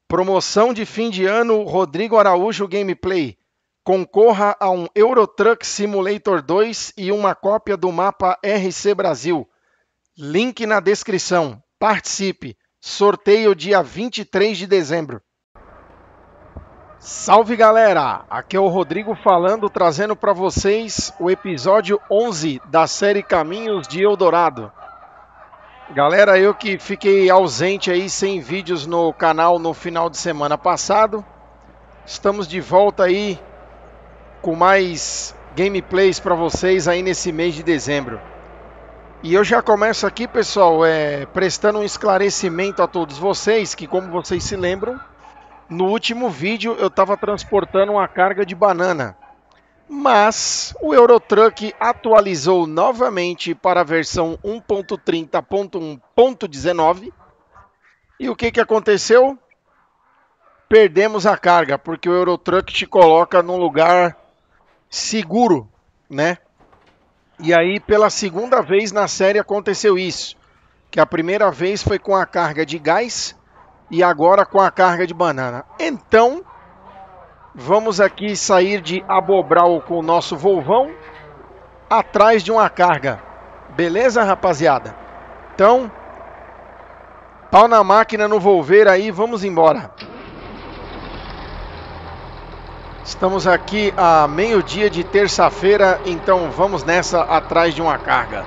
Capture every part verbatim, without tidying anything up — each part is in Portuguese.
Promoção de fim de ano Rodrigo Araújo Gameplay. Concorra a um Euro Truck Simulator dois e uma cópia do mapa R C Brasil. Link na descrição. Participe. Sorteio dia vinte e três de dezembro. Salve galera! Aqui é o Rodrigo falando, trazendo para vocês o episódio onze da série Caminhos de Eldorado. Galera, eu que fiquei ausente aí sem vídeos no canal no final de semana passado. Estamos de volta aí com mais gameplays para vocês aí nesse mês de dezembro. E eu já começo aqui, pessoal, é, prestando um esclarecimento a todos vocês, que como vocês se lembram, no último vídeo eu estava transportando uma carga de banana. Mas o Eurotruck atualizou novamente para a versão um ponto trinta ponto um ponto dezenove. E o que, que aconteceu? Perdemos a carga, porque o Eurotruck te coloca num lugar seguro, né? E aí, pela segunda vez na série aconteceu isso. Que a primeira vez foi com a carga de gás e agora com a carga de banana. Então, vamos aqui sair de Abobral com o nosso Volvão atrás de uma carga. Beleza, rapaziada? Então, pau na máquina no Volver aí, vamos embora. Estamos aqui a meio-dia de terça-feira, então vamos nessa atrás de uma carga.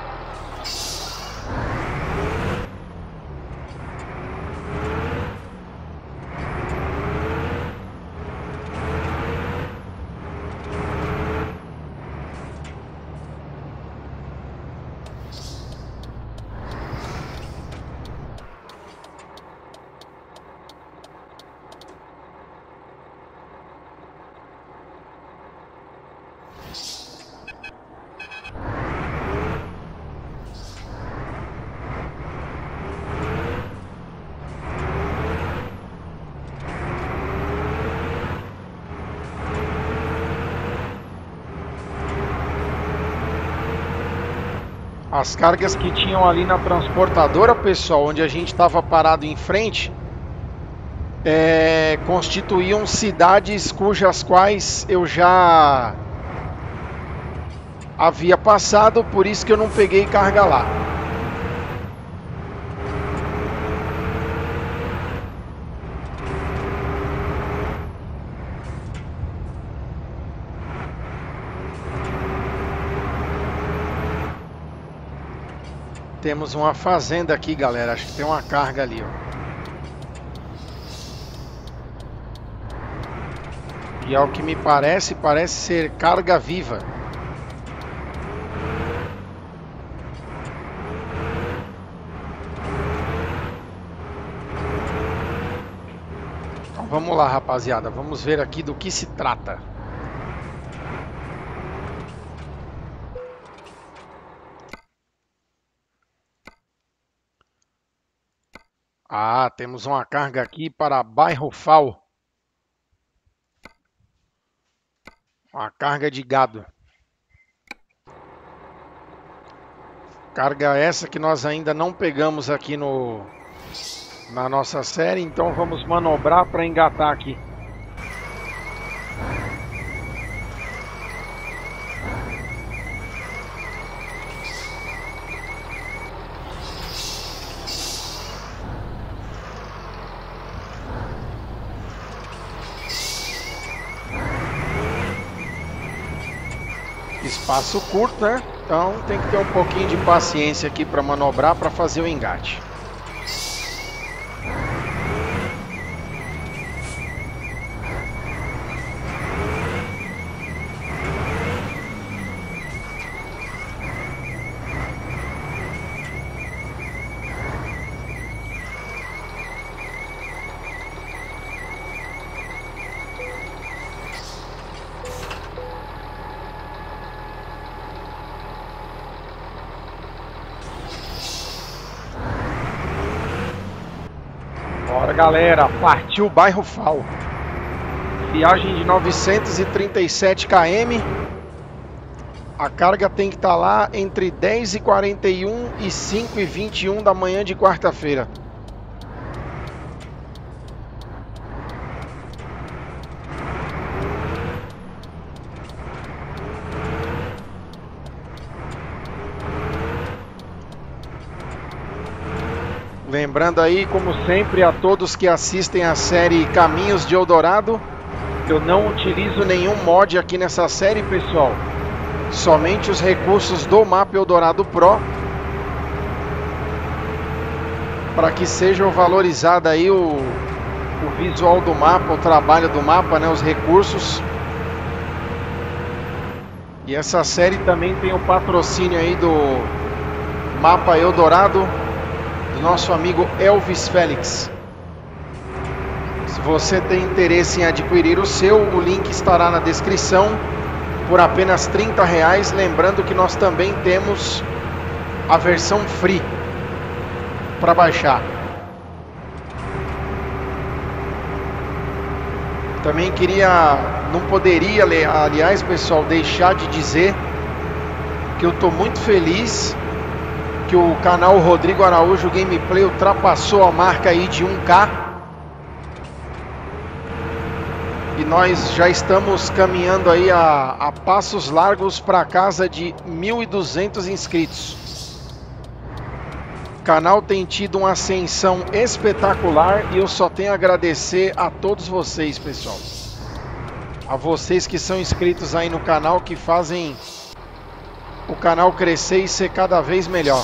As cargas que tinham ali na transportadora, pessoal, onde a gente estava parado em frente, é, constituíam cidades cujas quais eu já havia passado, por isso que eu não peguei carga lá. Temos uma fazenda aqui, galera. Acho que tem uma carga ali, ó. E ao que me parece, parece ser carga viva. Então vamos lá, rapaziada. Vamos ver aqui do que se trata. Ah, temos uma carga aqui para Bairro Fal. Uma carga de gado. Carga essa que nós ainda não pegamos aqui no, na nossa série, então vamos manobrar para engatar aqui. Espaço curto, né? Então tem que ter um pouquinho de paciência aqui para manobrar, para fazer o engate. Bora, galera, partiu o Bairro Fal. Viagem de novecentos e trinta e sete quilômetros. A carga tem que estar lá entre dez e quarenta e um e cinco e vinte e um da manhã de quarta-feira. Lembrando aí, como sempre, a todos que assistem a série Caminhos de Eldorado, eu não utilizo nenhum mod aqui nessa série, pessoal. Somente os recursos do mapa Eldorado Pro, para que seja valorizado aí o, o visual do mapa, o trabalho do mapa, né, os recursos. E essa série também tem o patrocínio aí do mapa Eldorado, do nosso amigo Elvis Félix. Se você tem interesse em adquirir o seu, o link estará na descrição por apenas trinta reais. Lembrando que nós também temos a versão free para baixar. Também queria, não poderia, aliás, pessoal, deixar de dizer que eu estou muito feliz que o canal Rodrigo Araújo Gameplay ultrapassou a marca aí de um K. E nós já estamos caminhando aí a, a passos largos para casa de mil e duzentos inscritos. O canal tem tido uma ascensão espetacular e eu só tenho a agradecer a todos vocês, pessoal. A vocês que são inscritos aí no canal, que fazem o canal crescer e ser cada vez melhor.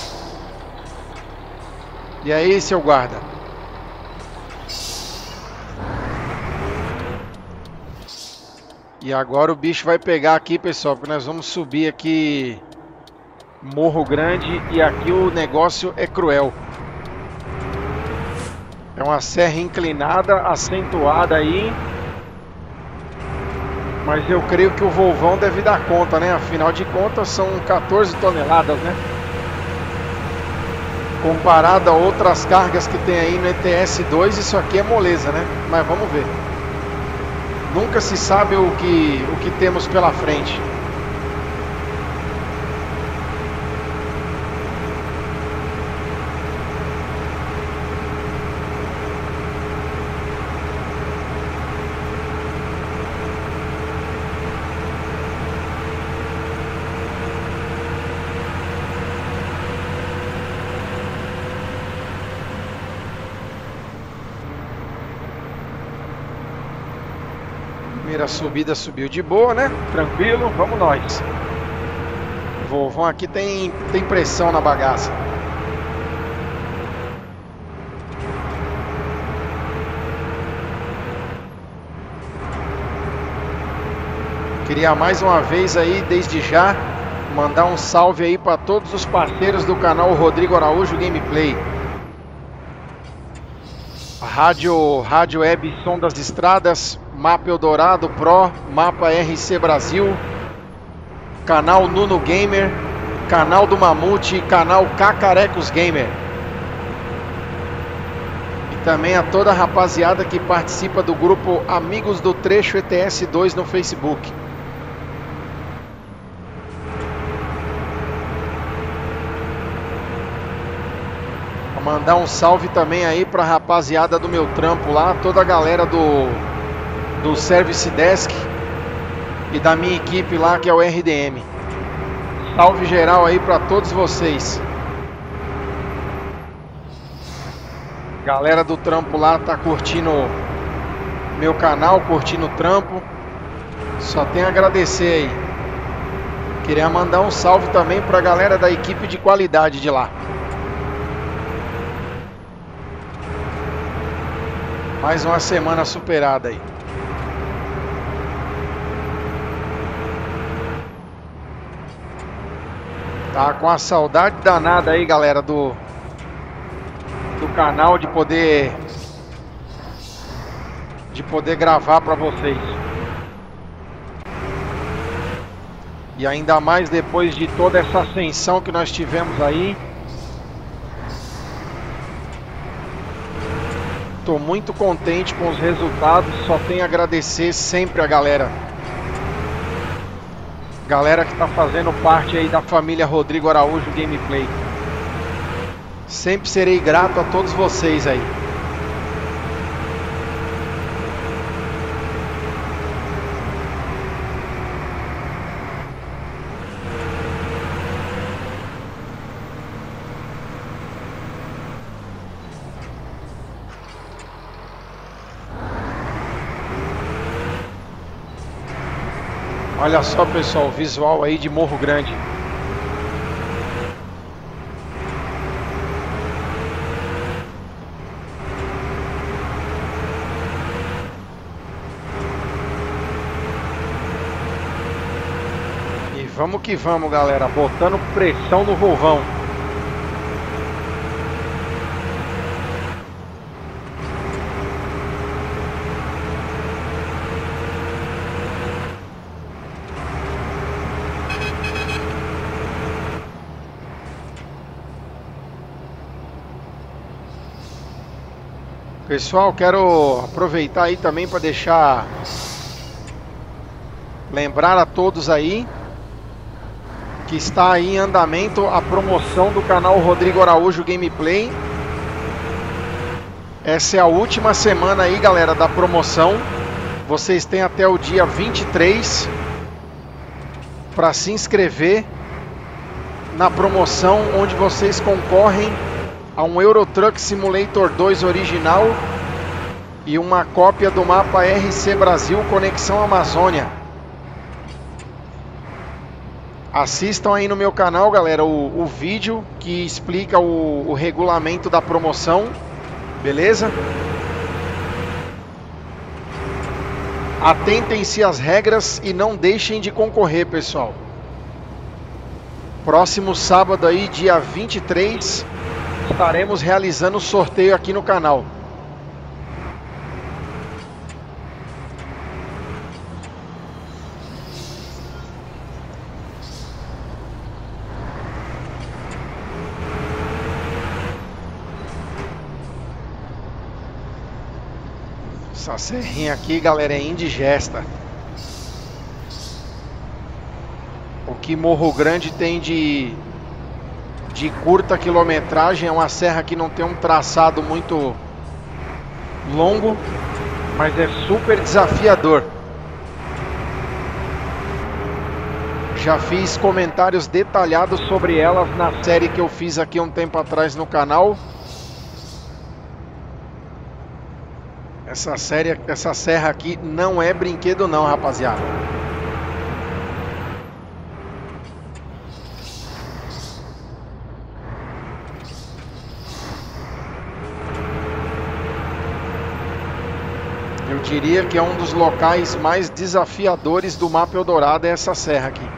E aí, seu guarda? E agora o bicho vai pegar aqui, pessoal, porque nós vamos subir aqui Morro Grande e aqui o negócio é cruel. É uma serra inclinada, acentuada aí. Mas eu creio que o Volvão deve dar conta, né? Afinal de contas são quatorze toneladas, né? Comparado a outras cargas que tem aí no E T S dois, isso aqui é moleza, né? Mas vamos ver. Nunca se sabe o que, o que temos pela frente. Primeira subida subiu de boa, né? Tranquilo, vamos nós. O Volvão aqui tem, tem pressão na bagaça. Queria mais uma vez aí, desde já, mandar um salve aí para todos os parceiros do canal Rodrigo Araújo Gameplay. A Rádio, Rádio Web Som das Estradas, Mapa Eldorado Pro, Mapa R C Brasil, canal Nuno Gamer, canal do Mamute, canal Cacarecos Gamer. E também a toda a rapaziada que participa do grupo Amigos do Trecho E T S dois no Facebook. Vou mandar um salve também aí pra rapaziada do meu trampo lá, toda a galera do do Service Desk e da minha equipe lá, que é o R D M. Salve geral aí para todos vocês. Galera do trampo lá tá curtindo meu canal, curtindo o trampo. Só tenho a agradecer aí. Queria mandar um salve também pra galera da equipe de qualidade de lá. Mais uma semana superada aí. Tá com a saudade danada aí, galera, do, do canal, de poder de poder gravar para vocês. E ainda mais depois de toda essa ascensão que nós tivemos aí. Tô muito contente com os resultados, só tenho a agradecer sempre a galera. Galera que está fazendo parte aí da família Rodrigo Araújo Gameplay. Sempre serei grato a todos vocês aí. Olha só, pessoal, o visual aí de Morro Grande. E vamos que vamos, galera, botando pressão no vovão. Pessoal, quero aproveitar aí também para deixar lembrar a todos aí que está aí em andamento a promoção do canal Rodrigo Araújo Gameplay. Essa é a última semana aí, galera, da promoção. Vocês têm até o dia vinte e três para se inscrever na promoção, onde vocês concorrem a um Euro Truck Simulator dois original e uma cópia do mapa R C Brasil Conexão Amazônia. Assistam aí no meu canal, galera, o, o vídeo que explica o, o regulamento da promoção, beleza? Atentem-se às regras e não deixem de concorrer, pessoal. Próximo sábado aí, dia vinte e três, estaremos realizando o sorteio aqui no canal. Essa serrinha aqui, galera, é indigesta. O que Morro Grande tem de de curta quilometragem, é uma serra que não tem um traçado muito longo, mas é super desafiador. Já fiz comentários detalhados sobre elas na série que eu fiz aqui um tempo atrás no canal. Essa série, essa serra aqui não é brinquedo não, rapaziada. Eu diria que é um dos locais mais desafiadores do mapa Eldorado, é essa serra aqui.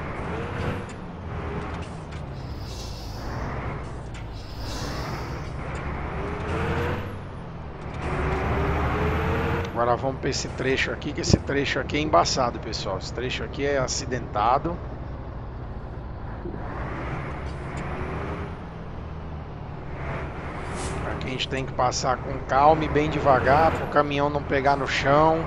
Agora vamos para esse trecho aqui, que esse trecho aqui é embaçado, pessoal. Esse trecho aqui é acidentado. Aqui a gente tem que passar com calma e bem devagar, para o caminhão não pegar no chão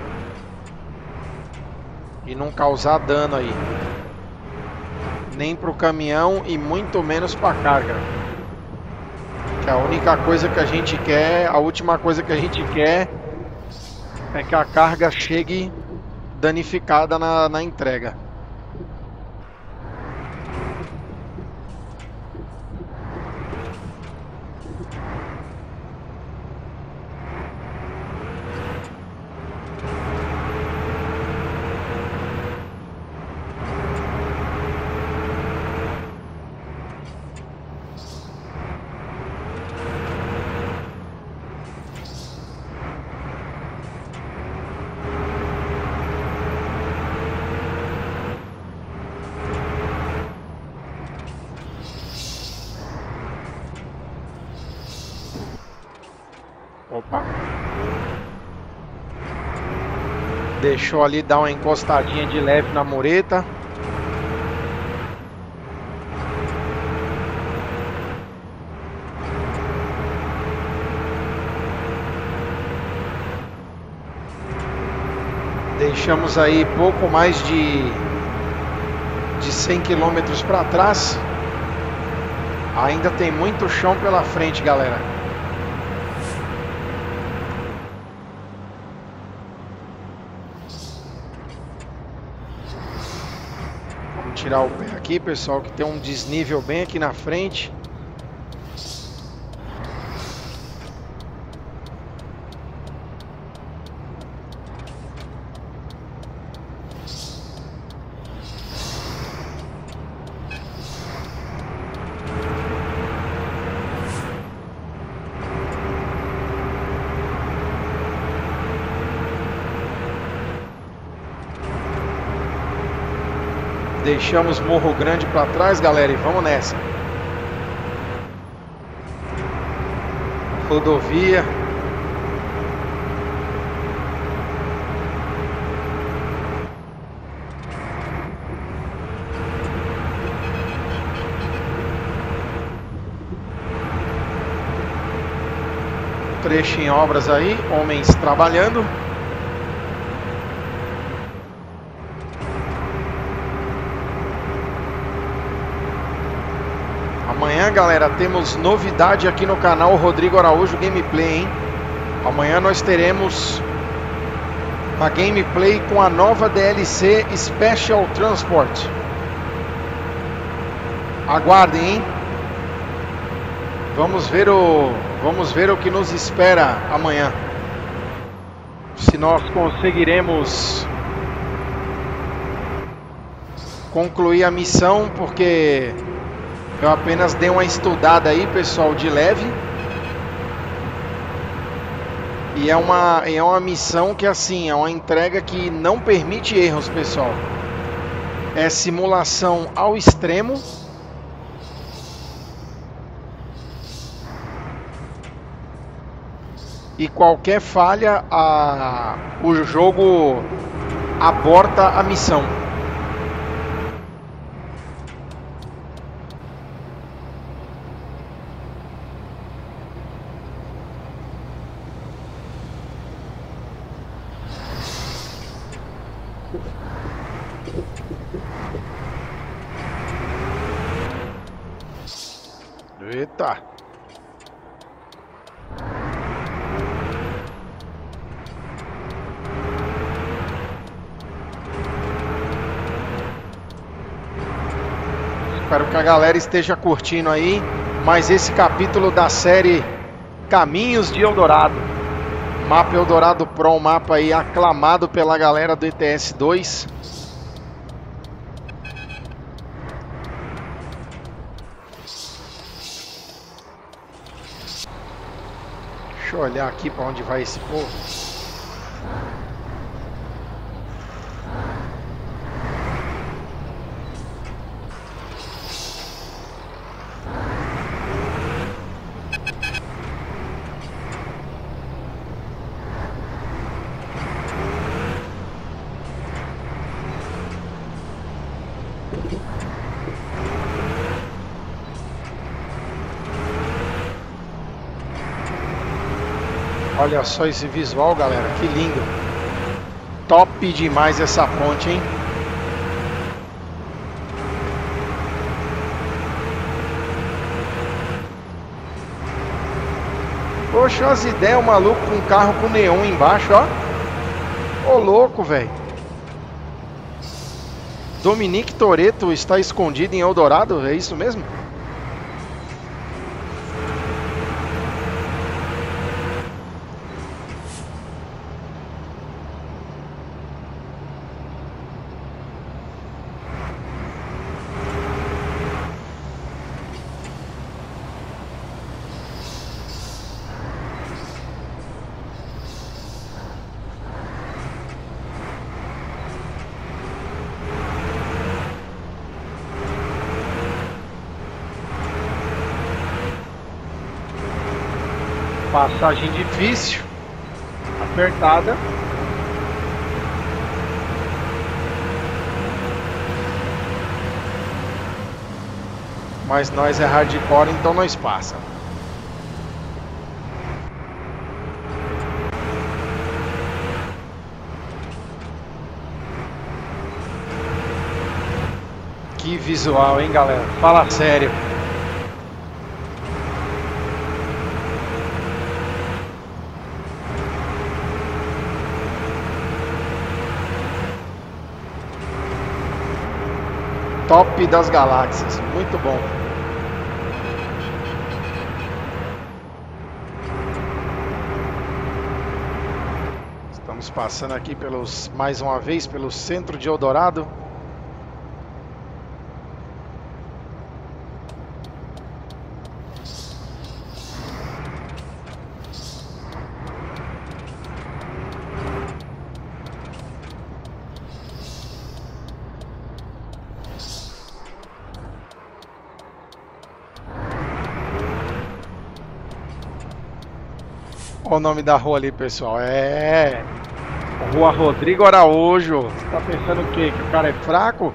e não causar dano aí. Nem para o caminhão e muito menos para a carga. Que a única coisa que a gente quer, a última coisa que a gente quer é que a carga chegue danificada na, na entrega. Opa. Deixou ali dar uma encostadinha de leve na mureta. Deixamos aí pouco mais de, de cem quilômetros para trás. Ainda tem muito chão pela frente, galera. Tirar o pé aqui, pessoal, que tem um desnível bem aqui na frente. Deixamos Morro Grande para trás, galera, e vamos nessa. Rodovia. Trecho em obras aí, homens trabalhando. Amanhã, galera, temos novidade aqui no canal Rodrigo Araújo Gameplay, hein? Amanhã nós teremos uma gameplay com a nova D L C Special Transport. Aguardem, hein? Vamos ver o, vamos ver o que nos espera amanhã. Se nós conseguiremos concluir a missão, porque eu apenas dei uma estudada aí, pessoal, de leve. E é uma, é uma missão que, assim, é uma entrega que não permite erros, pessoal. É simulação ao extremo. E qualquer falha, a, o jogo aborta a missão. Eita! Espero que a galera esteja curtindo aí mais esse capítulo da série Caminhos de Eldorado. Mapa Eldorado Pro, um mapa aí aclamado pela galera do E T S dois. Deixa eu olhar aqui para onde vai esse povo. Olha só esse visual, galera, que lindo. Top demais essa ponte, hein? Poxa, as ideias, o maluco com um carro com neon embaixo, ó. Ô, louco, velho. Dominique Toretto está escondido em Eldorado, é isso mesmo? Passagem difícil, apertada. Mas nós é hardcore, então nós passa. Que visual, hein, galera? Fala sério. Top das galáxias, muito bom. Estamos passando aqui pelos, mais uma vez pelo centro de Eldorado. Olha o nome da rua ali, pessoal. É. Rua Rodrigo Araújo. Você tá pensando o quê? Que o cara é fraco?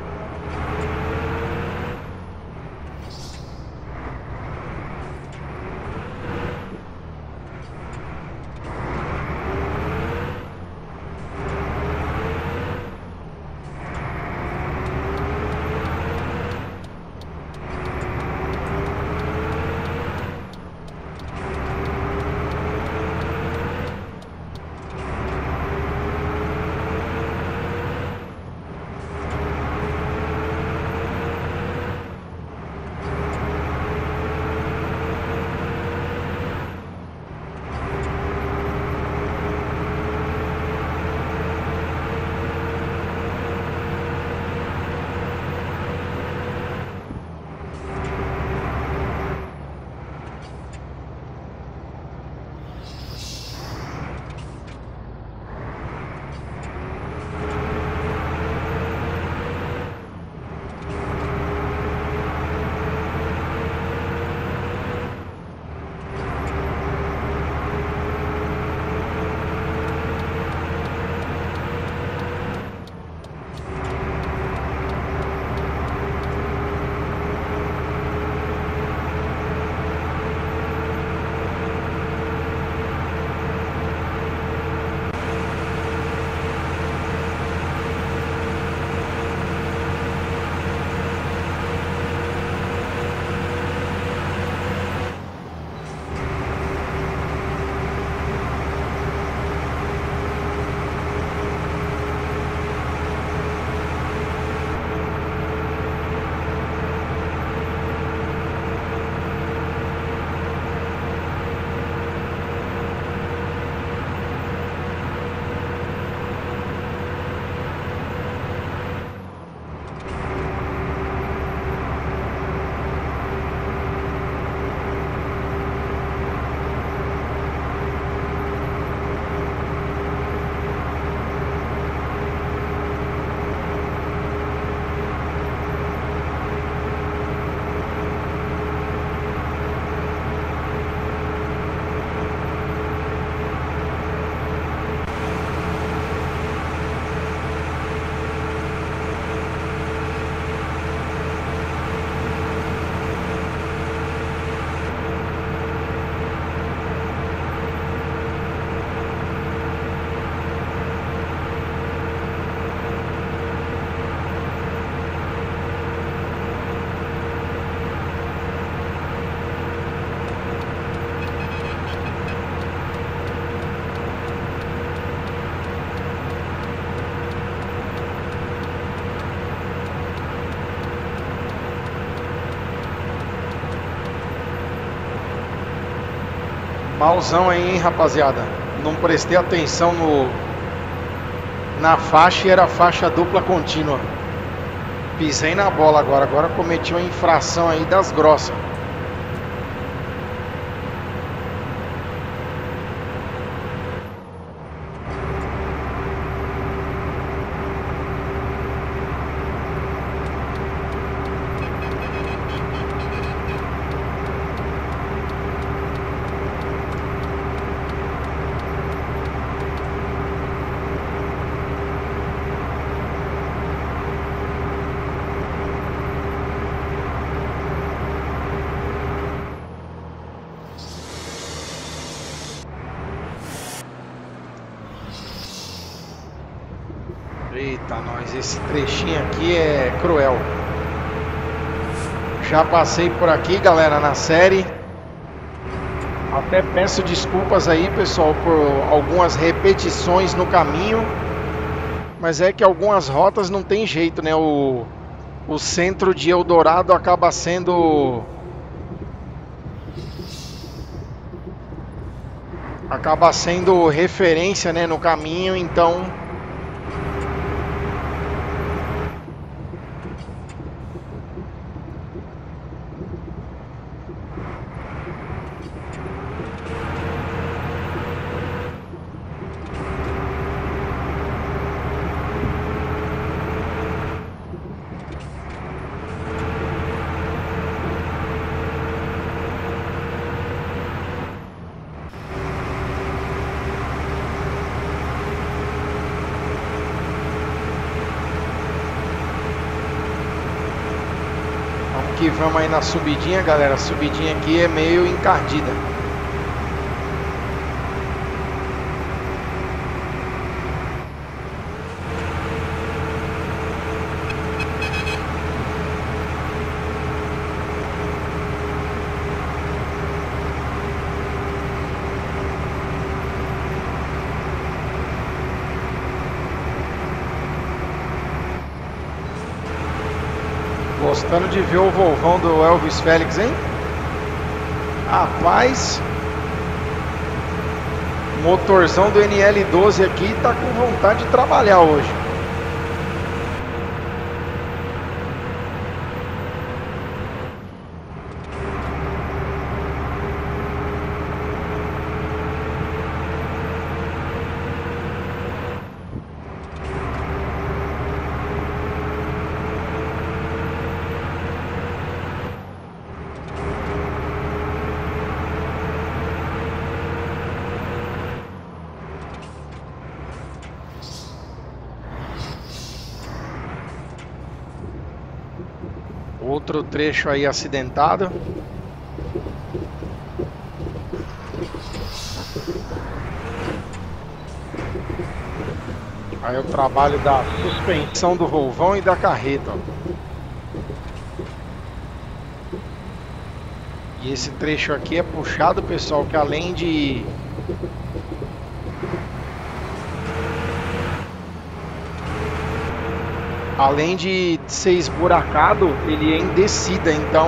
Malzão aí, hein, rapaziada. Não prestei atenção no na faixa e era faixa dupla contínua. Pisei na bola agora. Agora cometi uma infração aí das grossas. Eita, nós, esse trechinho aqui é cruel. Já passei por aqui, galera, na série. Até peço desculpas aí, pessoal, por algumas repetições no caminho. Mas é que algumas rotas não tem jeito, né? O, o centro de Eldorado acaba sendo... Acaba sendo referência, né, no caminho, então... vamos aí na subidinha, galera. A subidinha aqui é meio encardida. Gostando de ver o Volvão do Elvis Félix, hein? Rapaz, motorzão do N L doze aqui tá com vontade de trabalhar hoje. Outro trecho aí acidentado. Aí o trabalho da suspensão do Volvão e da carreta. E esse trecho aqui é puxado, pessoal, que além de além de ser esburacado, ele é em descida, então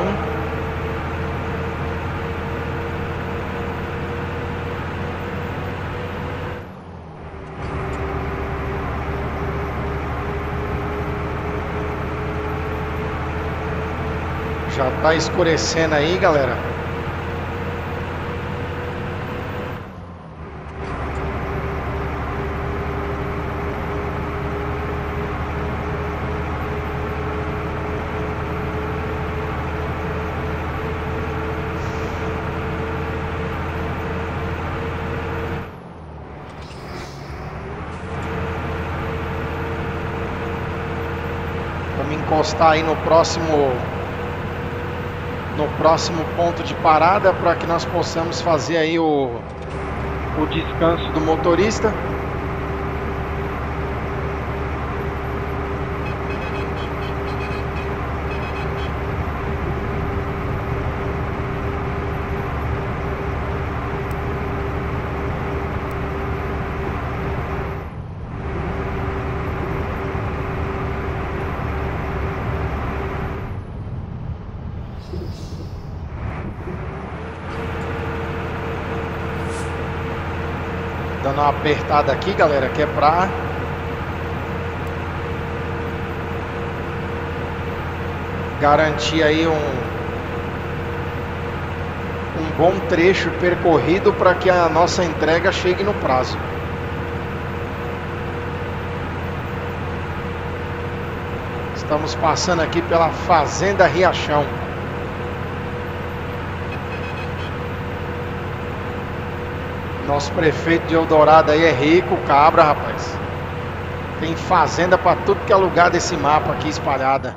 já tá escurecendo aí, galera. Vamos encostar aí no próximo no próximo ponto de parada para que nós possamos fazer aí o, o descanso do motorista. Dando uma apertada aqui, galera, que é pra garantir aí um, um bom trecho percorrido para que a nossa entrega chegue no prazo. Estamos passando aqui pela Fazenda Riachão. Nosso prefeito de Eldorado aí é rico, cabra, rapaz. Tem fazenda para tudo que é lugar desse mapa aqui espalhada.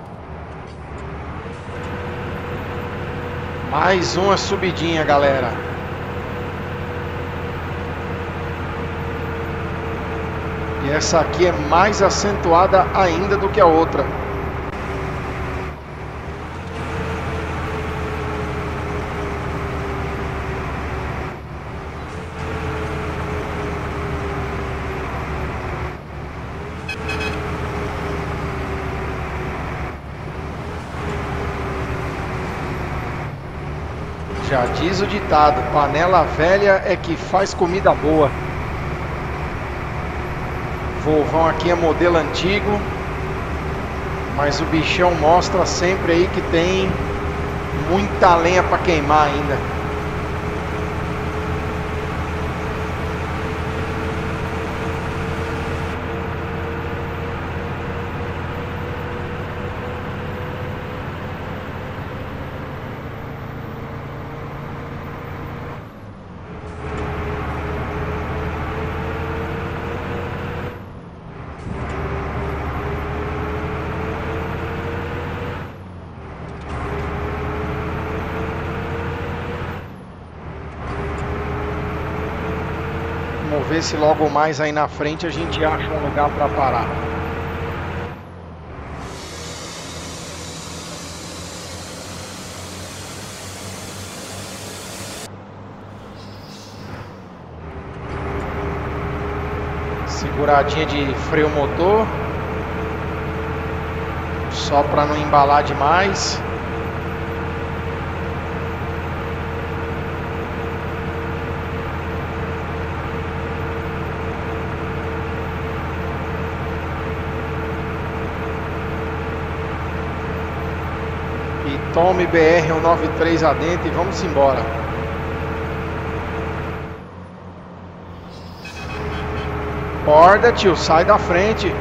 Mais uma subidinha, galera. E essa aqui é mais acentuada ainda do que a outra. Já diz o ditado, panela velha é que faz comida boa. Volvão aqui é modelo antigo, mas o bichão mostra sempre aí que tem muita lenha para queimar ainda. ver se logo mais aí na frente a gente acha um lugar para parar. Seguradinha de freio motor, só para não embalar demais. E tome B R cento e noventa e três adentro e vamos embora. Acorda, tio, sai da frente.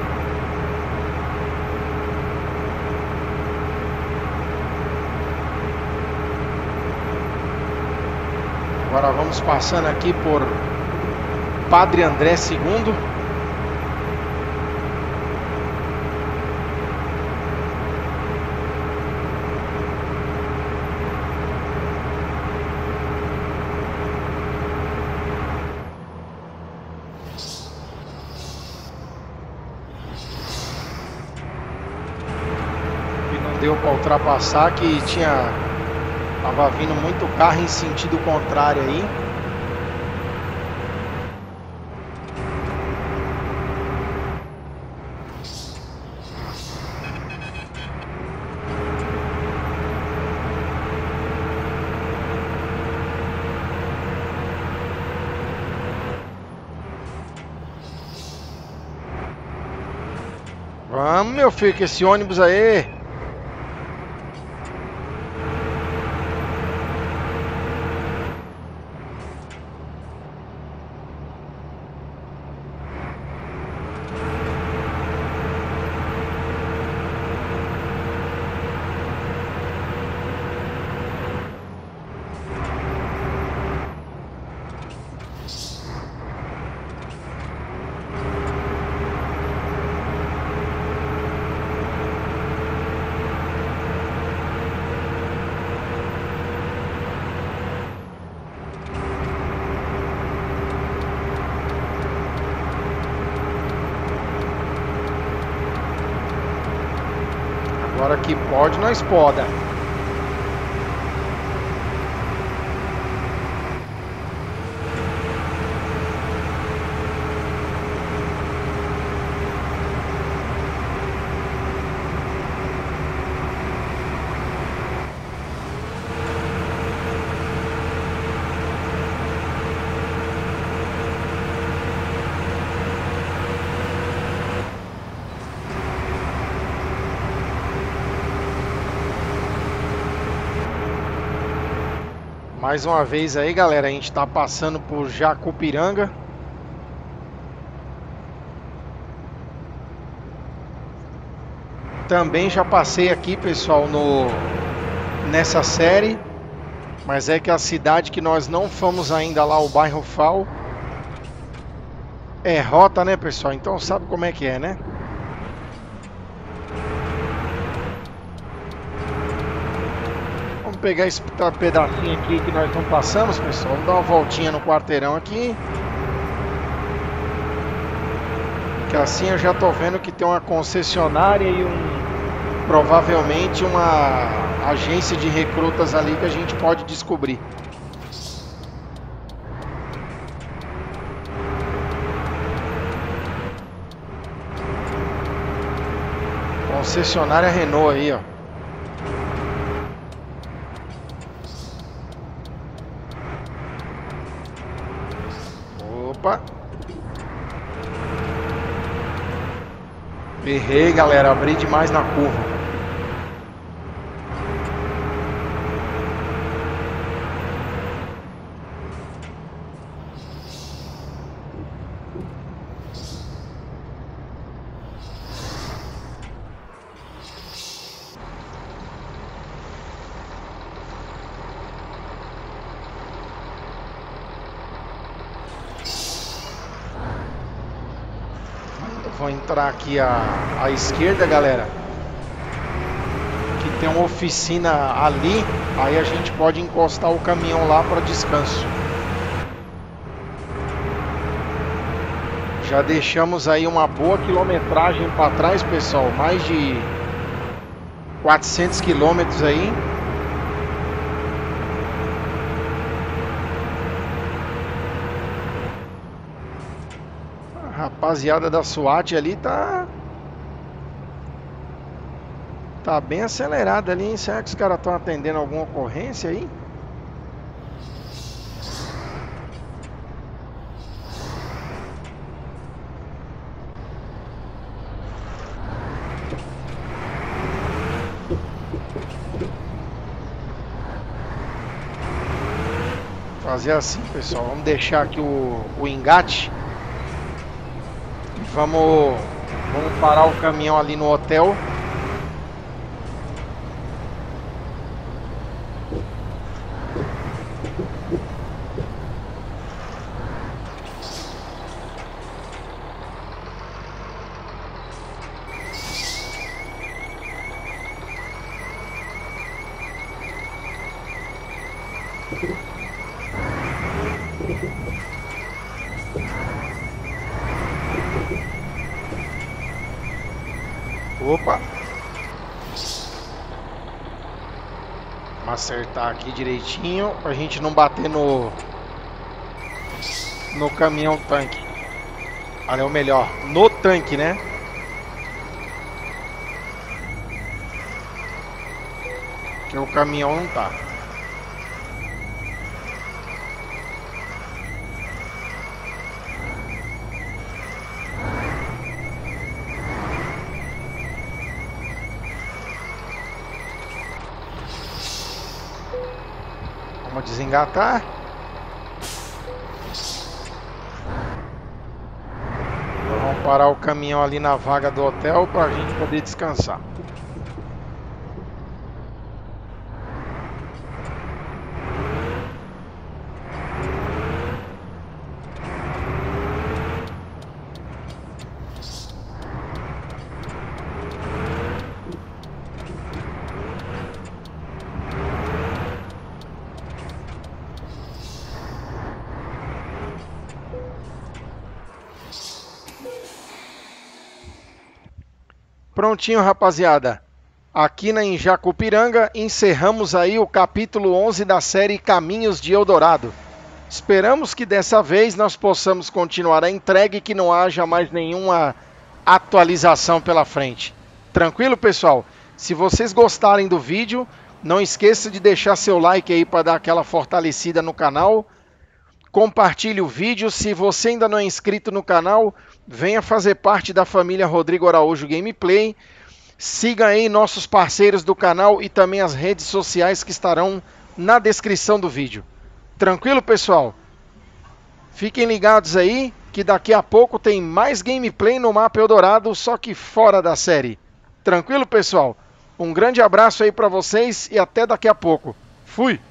Agora vamos passando aqui por Padre André segundo. Deu para ultrapassar, que tinha tava vindo muito carro em sentido contrário aí. Vamos, meu filho, que esse ônibus aí. Agora que pode, nós poda. Mais uma vez aí, galera, a gente tá passando por Jacupiranga. Também já passei aqui, pessoal, no nessa série, mas é que a cidade que nós não fomos ainda lá, o bairro Fal, é rota, né, pessoal? Então sabe como é que é, né? Vamos pegar esse pedacinho aqui que nós não passamos, pessoal. Vamos dar uma voltinha no quarteirão aqui. Que assim eu já tô vendo que tem uma concessionária e um provavelmente uma agência de recrutas ali que a gente pode descobrir. Concessionária Renault aí, ó. Opa! Errei, galera, abri demais na curva. Vou entrar aqui à, à esquerda, galera, que tem uma oficina ali, aí a gente pode encostar o caminhão lá para descanso. Já deixamos aí uma boa quilometragem para trás, pessoal. Mais de quatrocentos quilômetros aí. A rapaziada da SWAT ali tá... Tá bem acelerada ali, hein? Será que os caras estão atendendo alguma ocorrência aí? Fazer assim, pessoal, vamos deixar aqui o, o engate. Vamos, vamos parar o caminhão ali no hotel. Opa! Vamos acertar aqui direitinho pra gente não bater no no caminhão tanque. Olha, o melhor, no tanque, né? Que o caminhão não tá. Vamos desengatar. Vamos parar o caminhão ali na vaga do hotel para a gente poder descansar. Prontinho, rapaziada. Aqui na em Jacupiranga encerramos aí o capítulo onze da série Caminhos de Eldorado. Esperamos que dessa vez nós possamos continuar a entrega e que não haja mais nenhuma atualização pela frente. Tranquilo, pessoal? Se vocês gostarem do vídeo, não esqueça de deixar seu like aí para dar aquela fortalecida no canal. Compartilhe o vídeo. Se você ainda não é inscrito no canal, venha fazer parte da família Rodrigo Araújo Gameplay. Siga aí nossos parceiros do canal e também as redes sociais que estarão na descrição do vídeo. Tranquilo, pessoal? Fiquem ligados aí que daqui a pouco tem mais gameplay no mapa Eldorado, só que fora da série. Tranquilo, pessoal? Um grande abraço aí para vocês e até daqui a pouco. Fui!